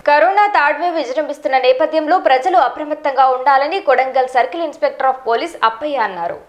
Corona third wave విజృంభిస్తున్న నేపథ్యంలో ప్రజలు అప్రమత్తంగా ఉండాలని Kodangal circle inspector of police Appaiah అన్నారు.